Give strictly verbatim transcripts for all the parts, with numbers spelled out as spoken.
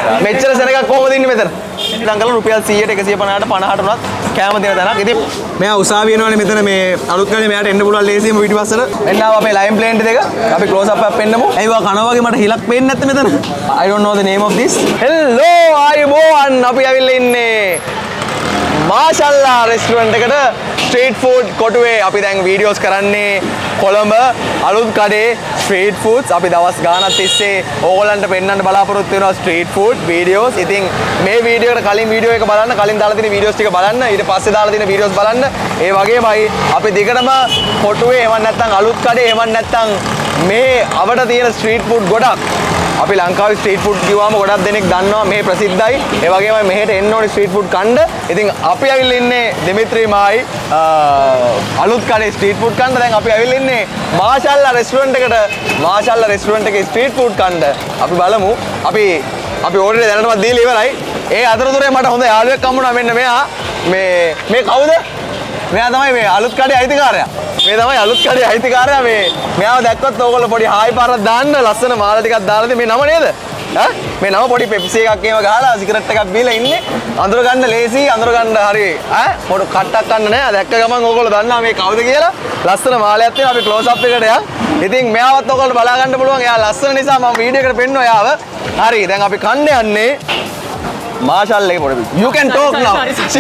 මෙච්චර සෙනගක් කොහොමද ඉන්නේ මෙතන? ලංකාවේ රුපියල් සීයට එකසිය පනහට පනහට උනත් කැම දෙන තැනක්. ඉතින් මෙයා උසාවිය යනවානේ මෙතන මේ අලුත් ගානේ මෙයාට එන්න පුළුවන් ලේසියෙම පිටිපස්සට. එන්න ආව අපේ ලයිම් ප්ලේන්ට් දෙක. අපි ක්ලෝස් අප් එකක් පෙන්නමු. ඇයිවා කනවා වගේ මට හිලක් පේන්නේ නැත්තේ මෙතන. I don't know the name of this. Hello ආයුබෝවන්. අපි ඇවිල්ලා ඉන්නේ මාෂල්ලා රෙස්ටුරන්ට් එකට ස්ට්‍රීට් ෆුඩ් කොටුවේ. අපි දැන් වීඩියෝස් කරන්නේ කොළඹ අලුත් කඩේ ස්ට්‍රීට් ෆුඩ්ස්. අපි දවස් ගානක් තිස්සේ ඕගොල්ලන්ට පෙන්වන්න බලාපොරොත්තු වෙනවා ස්ට්‍රීට් ෆුඩ් වීඩියෝස්. ඉතින් මේ වීඩියෝ එකට කලින් වීඩියෝ එක බලන්න, කලින් දාලා තියෙන වීඩියෝස් ටික බලන්න, ඊට පස්සේ දාලා තියෙන වීඩියෝස් බලන්න. ඒ වගේමයි අපි දිගටම කොටුවේ එවන් නැත්නම් අලුත් කඩේ එවන් නැත්නම් මේ අපිට තියෙන ස්ට්‍රීට් ෆුඩ් ගොඩක්. අපි ලංකාවේ ස්ට්‍රීට් ෆුඩ් කිව්වම ගොඩක් දෙනෙක් දන්නවා මේ ප්‍රසිද්ධයි. ඒ වගේමයි මෙහෙට එන්න ඕනේ ස්ට්‍රීට් ෆුඩ් කන්න. ඉතින් අපි ඇවිල්ලා ඉන්නේ දෙමිත්‍රි මායි අලුත් කඩේ ස්ට්‍රීට් ෆුඩ් කන්න. දැන් අපි ඇවිල්ලා ඉන්නේ මාෂල්ලා රෙස්ටුරන්ට් එකට. මාෂල්ලා රෙස්ටුරන්ට් එකේ ස්ට්‍රීට් ෆුඩ් කන්න. අපි බලමු. අපි අපි ඕඩර් එක දැනටමත් දීලා ඉවරයි. ඒ අතරතුරේ මට හොඳ යාළුවෙක් හම්බුණා. මෙන්න මෙයා. මේ මේ කවුද? මෙයා තමයි මේ අලුත් කඩේ අයිතිකාරයා. මේ තමයි අලුත් කඩේ අයිතිකාරයා. මේ මෙයාව දැක්කොත් ඕගොල්ලෝ පොඩි හායි පාරක් දාන්න, ලස්සන මාලා ටිකක් දාලා මේ නම නේද? ඈ මේ නම පොඩි පෙප්සි එකක් එහෙම ගහලා සිගරට් එකක් බීලා ඉන්නේ. අඳුර ගන්න ලේසි, අඳුර ගන්න හරි ඈ පොඩි කට්ටක් ගන්න නෑ. දැක්ක ගමන් ඕගොල්ලෝ දන්නවා මේ කවුද කියලා. ලස්සන මාලයක් තියෙනවා. අපි ක්ලෝස් අප් එකට යන්. ඉතින් මෙයාවත් ඕගොල්ලෝ බලා ගන්න පුළුවන්. එයා ලස්සන නිසා මම වීඩියෝ එකට පෙන්නුවා එයාව. හරි දැන් අපි කන්න යන්නේ මාෂල්ලා එකේ පොඩි. You can talk now.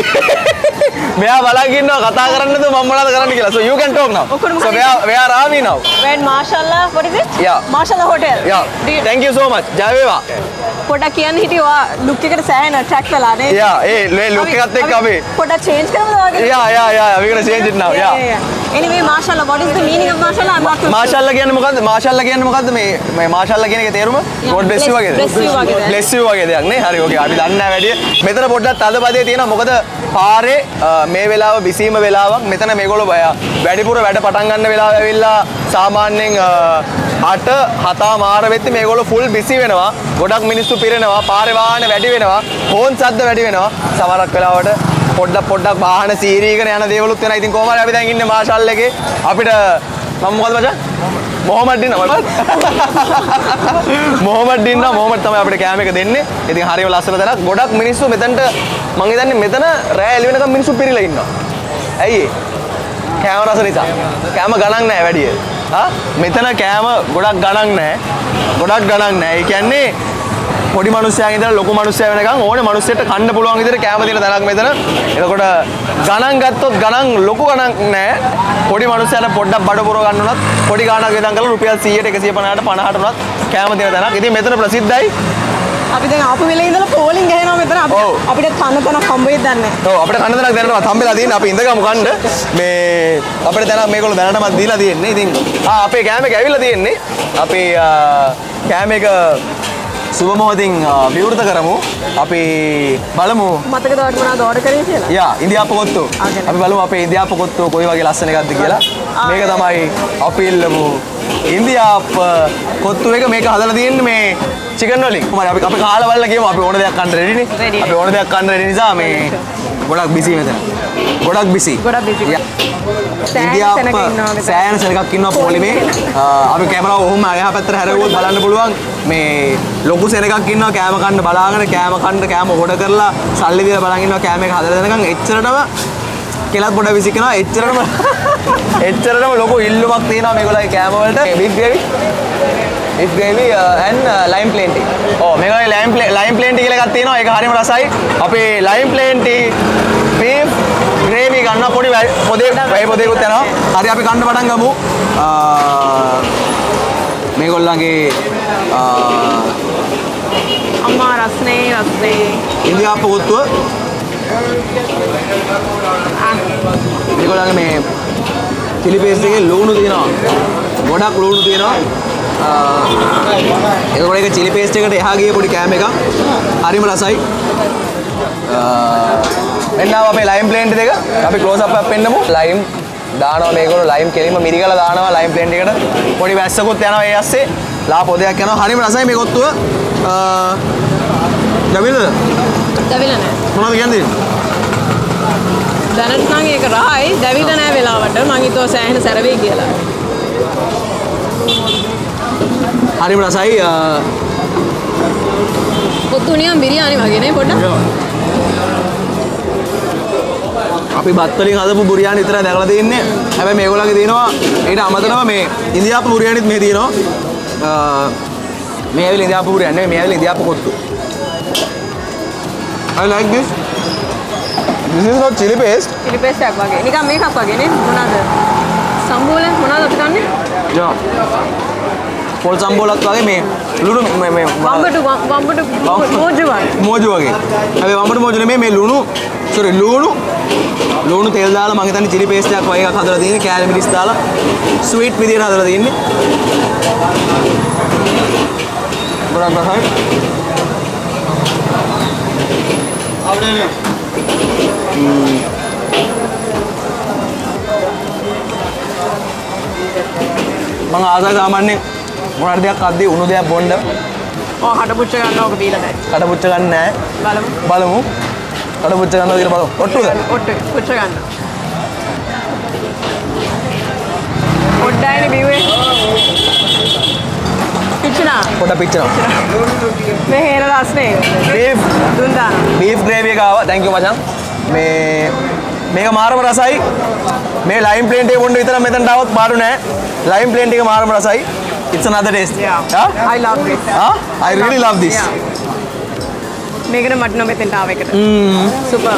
මෙයා බලන් ඉන්නවා කතා කරන්නද මම මොනවද කරන්න කියලා. So you can talk now. So where where are we now? We're in Mashallah. What is it? Yeah. Mashallah Hotel. Yeah. Thank you so much. ජය වේවා. පොඩක් කියන්න හිටියා ලුක් එකට සෑහෙන attract වෙලා නේ. Yeah. ඒ මේ ලුක් එකත් එක්ක අපි පොඩක් change කරමුද වගේ? Yeah yeah yeah. We gonna change it now. Yeah. Anyway, Mashallah. What is the meaning of Mashallah? I'm not. මාෂල්ලා කියන්නේ මොකද්ද? මාෂල්ලා කියන්නේ මොකද්ද? මේ මේ මාෂල්ලා කියන එකේ තේරුම? God bless you වගේද? Bless you වගේද? Bless you වගේ දෙයක් නේ. හරි okay. අපි දන්නේ නැහැ වැඩි. මෙතන පොඩ්ඩක් තදබදේ තියෙනවා. මොකද පාරේ මේ වෙලාව බිසීම වෙලාවක්. මෙතන මේගොල්ලෝ වැඩිපුර වැඩ පටන් ගන්න වෙලාව ඇවිල්ලා සාමාන්‍යයෙන් අට හත මාර වෙද්දි මේගොල්ලෝ ෆුල් බිසි වෙනවා. ගොඩක් මිනිස්සු පිරෙනවා. පාරේ වාහන වැඩි වෙනවා. හෝන් සද්ද වැඩි වෙනවා. සමහරක් වෙලාවට පොඩ්ඩක් පොඩ්ඩක් වාහන සීරීගෙන යන දේවලුත් වෙනවා. ඉතින් කොහොම හරි අපි දැන් ඉන්නේ මාෂල්ලා එකේ. අපිට මම මොකද මචං? මොහමඩ් ඉන්නවා. මොහමඩ් ඉන්නවා. මොහමඩ් තමයි අපිට කෑම එක දෙන්නේ. ඉතින් හරියම ලස්සන තැනක්. ගොඩක් මිනිස්සු මෙතනට මං හිතන්නේ මෙතන රෑ එළි වෙනකම් මිනිස්සු පිරීලා ඉන්නවා. ඇයි ඒ? කෑම රස නිසා. කෑම ගණන් නැහැ වැඩි. හා? මෙතන කෑම ගොඩක් ගණන් නැහැ. ගොඩක් ගණන් නැහැ. ඒ කියන්නේ පොඩි මිනිස්සයාගේ ඉඳලා ලොකු මිනිස්සයා වෙනකන් ඕනේ මිනිස්සෙට කන්න පුළුවන් විදිහට කෑම දෙන තැනක් මෙතන. එතකොට ගණන් ගත්තොත් ගණන් ලොකු ගණන් නැහැ. පොඩි මිනිස්සයාට පොඩ්ඩක් බඩ පුරව ගන්න උනත් පොඩි ගාණක් වෙදන් කරලා රුපියල් සීයට එකසිය පනහට පනහට උනත් කෑම දෙන තැනක්. ඉතින් මෙතන ප්‍රසිද්ධයි. අපි දැන් ආපු වෙලේ ඉඳලා පෝලිං ගහනවා මෙතන. අපිට කන්න තැනක් හම්බ වෙයිද දන්නේ නැහැ. ඔව් අපිට කන්න තැනක් දැනටමත් හම්බෙලා තියෙනවා. අපි ඉඳගමු කන්න. මේ අපිට තැනක් මේගොල්ලෝ දැනටමත් දීලා තියෙන්නේ. ඉතින් ආ අපේ කෑම එක ඇවිල්ලා තියෙන්නේ. අපි කෑම එක සුබ මොහොතින් විවෘත කරමු. අපි බලමු මතකද ඔයාලට මොනවද ඕඩර් කරේ කියලා? යා ඉන්දියාප්ප කොත්තු. අපි බලමු අපේ ඉන්දියාප්ප කොත්තු කොයි වගේ ලස්සන එකක්ද කියලා. මේක තමයි අපි ඉල්ලමු ඉන්දියාප්ප කොත්තු එක. මේක හදලා තියෙන්නේ මේ චිකන් වලින්. කොහමද අපි අපි කාලා බලලා කියමු. අපි ඕන දෙයක් කන්න රෙඩි නේ. අපි ඕන දෙයක් කන්න රෙඩි නිසා මේ ගොඩක් බිසි මෙතන. ගොඩක් බිසි. ගොඩක් බිසි. ඉන්දියාප්ප සෑහෙන සෙනගක් ඉන්නවා පොලිමේ. අපි කැමරාව ඔහොම එහා පැත්තට හැරෙවුවොත් බලන්න පුළුවන්. මේ ලොකු සෙනගක් ඉන්නවා කෑම කන්න බලාගෙන කෑම කන්න කෑම ඕඩර් කරලා සල්ලි දීලා බලන් ඉන්නවා කෑම එක හදලා දෙනකන් එච්චරටම කෙලත් පොඩ විසිකනවා. එච්චරටම එච්චරටම ලොකු ඉල්ලුමක් තියෙනවා මේගොල්ලෝගේ කෑම වලට. beef gravy beef gravy and lime plenty. ඔව් මේගොල්ලෝගේ lime lime plenty කියලා එකක් තියෙනවා. ඒක හරියම රසයි. අපි lime plenty beef gravy ගන්න පොඩි පොදේ ඒ පොදේකුත් යනවා. හරි අපි කන්න පටන් ගමු. මේගොල්ලන්ගේ අම්මා රස්නේ රස්නේ ඉන්දියාප්ප කොත්තුව. මේගොල්ලන්ගේ මේ චිලි පේස්ට් එකේ ලුණු තියෙනවා. ගොඩක් ලුණු තියෙනවා. ඒගොල්ලෝ ඒක චිලි පේස්ට් එකට එහා ගිය පොඩි කෑම එකක්. හරිම රසයි. එන්න අපේ ලයිම් ප්ලේන්ට් දෙක අපි ක්ලෝස් අප් එකක් පෙන්නමු. ලයිම් දානවා මේගොල්ලෝ ලයිම් කෙලින්ම මිරිකලා දානවා ලයිම් ප්ලේන්ට් එකට. පොඩි වැස්සකුත් යනවා ඒ ඇස්සේ. ලා පොදයක් යනවා. හරිම රසයි මේ කොත්තුව. දවිලද? දවිල නෑ. මොනවද කියන්නේ? දැනට නම් ඒක රහයි. දවිල නෑ වෙලාවට. මං හිතුවා සෑහෙන සැරවෙයි කියලා. හරිම රසයි. කොත්තු නිකන් බිරියානි වගේ නේ පොඩ්ඩක්. අපි බත් වලින් හදපු බුරියානි විතරයි දැකලා තියෙන්නේ. හැබැයි මේගොල්ලන්ගේ තියෙනවා ඊට අමතරව මේ ඉන්දියාපු බුරියානිත් මේ තියෙනවා. මේ ඇවිල්ලා ඉන්දියාපු බුරියානි නෙවෙයි මේ ඇවිල්ලා ඉන්දියාපු kottu. I like this. This is not chili paste. chili paste එකක් වගේ. නිකන් මේකක් වගේ නේ. මොනවාද? සම්බෝල මොනවාද අපි කන්නේ? Yeah. පොල් සම්බෝලත් වගේ මේ ලුණු මේ මේ වම්බටු වම්බටු මෝජු වගේ. මෝජු වගේ. හැබැයි වම්බටු මෝජු නෙමෙයි මේ ලුණු sorry ලුණු ලුණු තෙල් දාලා මම හිතන්නේ chili paste එකක් වගේ එකක් හදලා තියෙන්නේ. කෑලි මිරිස් දාලා sweet විදියට හදලා තියෙන්නේ. ගොඩක් රසයි. අවුලනේ. මම ආසයි සාමාන්‍යයෙන් මොනවාරි දෙයක් අද්දී උණු දෙයක් බොන්න. ඔව් හඩ පුච්ච ගන්න ඕක බීලා නැහැ. කඩ පුච්ච ගන්න නැහැ. බලමු. බලමු. කඩ පුච්ච ගන්නවා කියලා බලමු. ඔට්ටුද? ඔට්ටු පුච්ච ගන්න. ඔඩ්ඩයිනේ බිව්වේ. පිච්චුණා. පොඩ පිච්චනවා. මේ හේන රස්නේ. බීෆ් දුන් දාන. බීෆ් ග්‍රේවි එක ආවා. thank you මචං. මේ මේක මාරම රසයි. මේ ලයිම් ප්ලේන්ට් එක බොන්න විතර මෙතනට આવොත් පාඩු නෑ. ලයිම් ප්ලේන්ට් එක මාරම රසයි. It's another taste. Yeah. Huh? I love this. Huh? I really love this. Yeah. මේකට මට නම් මෙතෙන්ට ආව එකට. Mm. Super.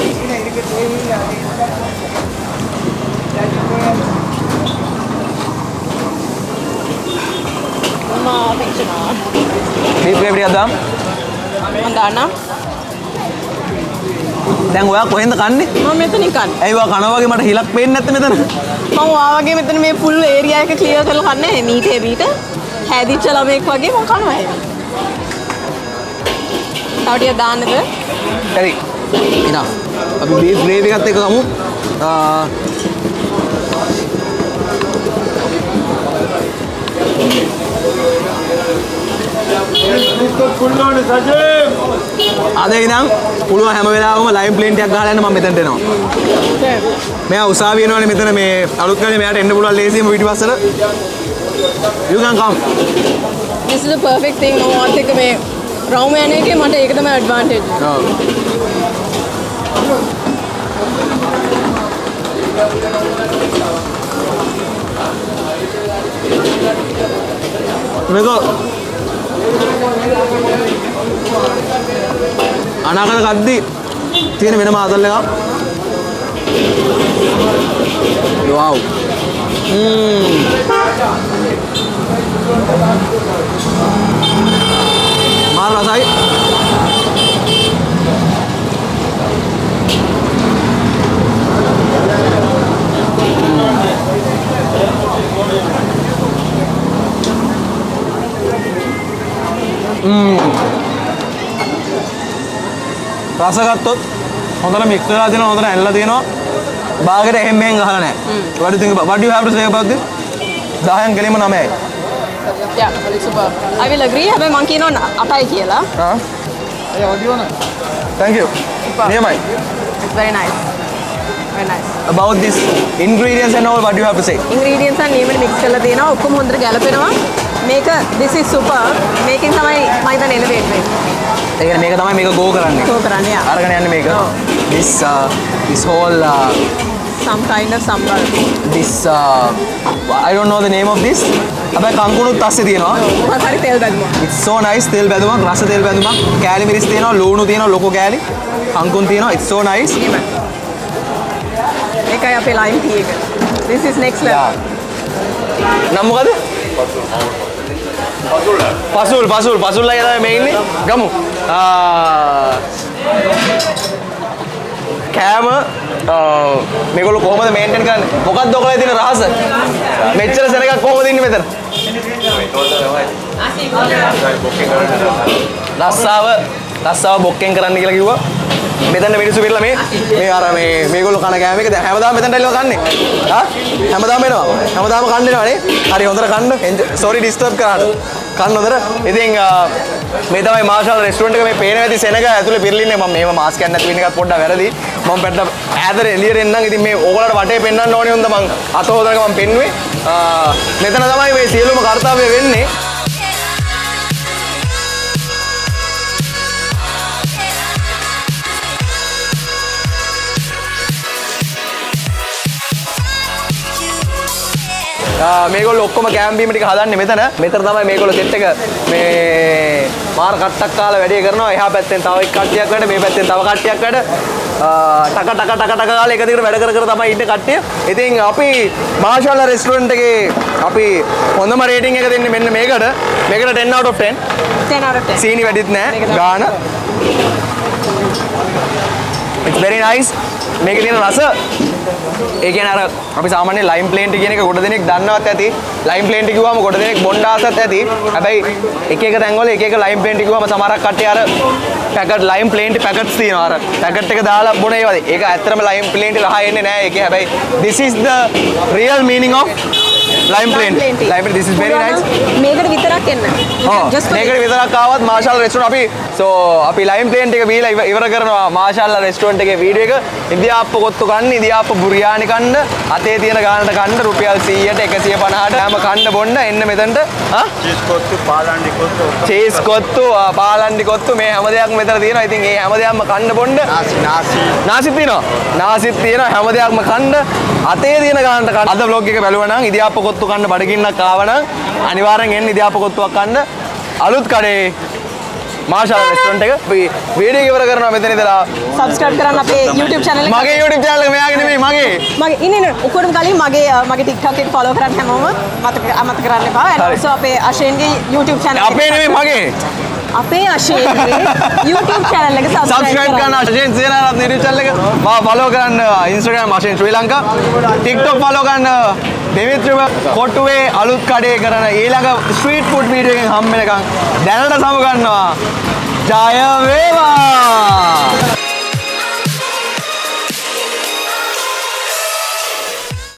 මා පිච්චුණා. බීෆ් ග්‍රේවි එකක් දාන්න. මම දාන්නම්. දැන් ඔයා කොහෙන්ද කන්නේ? මම මෙතනින් කන්නේ. ඇයි ඔයා කනවා වගේ මට හිලක් පේන්නේ නැත්තේ මෙතන? මම ඔයා වගේ මෙතන මේ full area එක clear කරලා කන්නේ නැහැ. මීටේ මීට හැදිච්ච ළමෙක් වගේ මම කනවා එහෙම. තව ටිකක් දාන්නද? හරි. enough. අපි බීෆ් ග්‍රේවි එකත් එක්ක ගමු. ආ අද ඉඳන් පුළුවන් හැම වෙලාවෙම ලයිව් ප්ලේන්ට් එකක් ගහලා යන්න මම මෙතනට එනවා. මෙයා උසාවිය එනවනේ මෙතන මේ අලුත් ගානේ මෙයාට එන්න පුළුවන් ලේසියෙම පිටිපස්සට. You can come. This is the perfect thing. මම වත් එක මේ රවුම යන එකේ මට ඒක තමයි advantage. ඔව්. මේක අනාගත කද්දි තියෙන වෙනම ආදල් එකක්. wow. ම්ම්. මාර රසයි. ම්ම්. රස ගත්තොත් හොඳට මික්ස් වෙලා තියෙනවා හොඳට ඇනලා තියෙනවා බාගෙට එහෙම මෙහෙන් ගහලා නැහැ. what do you think about what do you have to say about this? දහයෙන් ගෙලින්ම නවයයි. Yeah, well, it's super. I will agree. හැබැයි මං කියනවා අටයි කියලා. හා. ඒ ඔඩියෝ නේ. Thank you. නියමයි. It's very nice. Very nice. About this ingredients and all what do you have to say? Ingredients and නියමට mix කරලා තියෙනවා. ඔක්කොම හොඳට ගැලපෙනවා. මේක this is super. මේකෙන් තමයි මම හිතන්නේ elevate වෙන්නේ. ඒ කියන්නේ මේක තමයි මේක go කරන්නේ. go කරන්නේ. Yeah. අරගෙන යන්නේ මේක. This uh, this whole uh, some kind of sambal. this uh, I don't know the name of this. හැබැයි කංකුණුත් අස්සේ තියෙනවා. මොකක් හරි තෙල් බැදුමක්. It's so nice තෙල් බැදුමක් රස තෙල් බැදුමක් කෑලි මිරිස් තියෙනවා ලුණු තියෙනවා ලොකෝ කෑලි කංකුන් තියෙනවා. It's so nice. ඒකයි අපේ lime tea එක. This is next level. නම් මොකද? පසුල් පසුල් පසුල් අය තමයි මේ ඉන්නේ. ගමු. ආ කෑම මේගොල්ලෝ කොහොමද මේන්ටේන් කරන්නේ? මොකක්ද ඔයගොල්ලෝ තියෙන රහස? මෙච්චර සෙනගක් කොහොමද ඉන්නේ මෙතන? රස්සාව රස්සාව බොක්කෙන් කරන්න කියලා කිව්වා. මෙතන මිනිස්සු පිරලා මේ මේ අර මේ මේගොල්ලෝ කන කෑම එක දැන් හැමදාම මෙතනට එල්ලව කන්නේ. හා? හැමදාම එනවා. හැමදාම කන්න එනවා නේ. හරි හොඳට කන්න. sorry disturb කරාට. කන්න හොඳට. ඉතින් මේ තමයි මාෂල් රෙස්ටුරන්ට් එක මේ පේන ඇති සෙනග ඇතුලේ පිරලින්නේ මම මේව මාස්ක් එකක් නැති වෙන එකත් පොඩ්ඩක් වැරදි. මම පැත්ත ඈතට එළියට එන්නම්. ඉතින් මේ ඕගොල්ලන්ට වටේ පෙන්වන්න ඕනේ වුණා මම අත හොදනක මම පෙන්නුවේ. මෙතන තමයි මේ සියලුම කාර්යය වෙන්නේ. මේගොල්ලෝ ඔක්කොම කැම්ප් බීම ටික හදන්නේ මෙතන. මෙතන තමයි මේගොල්ලෝ සෙට් එක මේ මාර කට්ටක් කාලා වැඩේ කරනවා. එහා පැත්තෙන් තව එක් කට්ටියක් වැඩ, මේ පැත්තෙන් තව කට්ටියක් වැඩ. ටක ටක ටක ටක කාලා එක දිගට වැඩ කර කර තමයි ඉන්නේ කට්ටිය. ඉතින් අපි මාෂාල්ලා රෙස්ටුරන්ට් එකේ අපි හොඳම රේටින් එක දෙන්නේ මෙන්න මේකට. මේකට ten out of ten. ten out of ten. සීනි වැඩිත් නෑ. ගාන. It's very nice. මේකේ තියෙන රස ඒ කියන්නේ අර අපි සාමාන්‍ය ලයිම් ප්ලේන්ට් කියන එක ගොඩ දෙනෙක් දන්නවත් ඇති. ලයිම් ප්ලේන්ට් කිව්වම ගොඩ දෙනෙක් බොණ්ඩ ආසත් ඇති. හැබැයි එක එක තැන්වල එක එක ලයිම් ප්ලේන්ට් කිව්වම සමහරක් කට්ටිය අර පැකට් ලයිම් ප්ලේන්ට් පැකට්ස් තියෙනවා. අර පැකට් එක දාලා බොන ඒවාද. ඒක ඇත්තටම ලයිම් ප්ලේන්ට් රහ එන්නේ නැහැ. ඒකේ හැබැයි this is the real meaning of lime plant. Lime plant. This is very nice. මේකට විතරක් එන්න. just මේකට විතරක් ආවත් මාෂාල්ලා රෙස්ටුරන්ට් අපි so අපි lime plant එක බීලා ඉවර කරනවා මාෂාල්ලා රෙස්ටුරන්ට් එකේ වීඩියෝ එක. ඉන්දියාප්ප කොත්තු කන්න, ඉන්දියාප්ප බුරියානි කන්න, අතේ තියෙන ගානට කන්න රුපියල් සීයට එකසිය පනහට හැම කන්න බොන්න එන්න මෙතනට. ආ චීස් කොත්තු, පාලන්ඩි කොත්තු. චීස් කොත්තු, පාලන්ඩි කොත්තු මේ හැම දෙයක්ම මෙතන තියෙනවා. ඉතින් මේ හැම දෙයක්ම කන්න බොන්න. නාසි නාසි. නාසිත් තියෙනවා. නාසිත් තියෙනවා හැම දෙයක්ම කන්න. අතේ තියෙන ගානට කන්න. අද vlog එක බැලුවා නම් ඉන්දියාප්ප කොත්තු කන්න බඩගින්නක් ආවනම් අනිවාර්යෙන් එන්න ඉන්දියාප්ප කොත්තුවක් කන්න. අලුත් කඩේ මාෂාල්ලා රෙස්ටුරන්ට් එක. අපි වීඩියෝ ඉවර කරනවා මෙතන ඉඳලා. subscribe කරන්න අපේ YouTube channel එක. මගේ YouTube channel එක මෙයාගේ නෙමෙයි මගේ. මගේ ඉන්නේ නේ ඔක්කොටම කලින් මගේ මගේ TikTok එක follow කරන්න හැමෝම මතක අමතක කරන්න එපා. and also අපේ අශේන්ගේ YouTube channel එක. අපේ නෙමෙයි මගේ. අපේ අශේන්ගේ YouTube channel එක subscribe කරන්න. අශේන් සේනාරත්න YouTube channel එක මා follow කරන්න. Instagram අශේන් ශ්‍රී ලංකා. TikTok follow කරන්න. දෙවිත්‍රම කොටුවේ අලුත් කඩේ කරන ඊළඟ ස්ට්‍රීට් ෆුඩ් වීඩියෝ එකෙන් හම්බ වෙනකන් දැනට සමු ගන්නවා. ජය වේවා.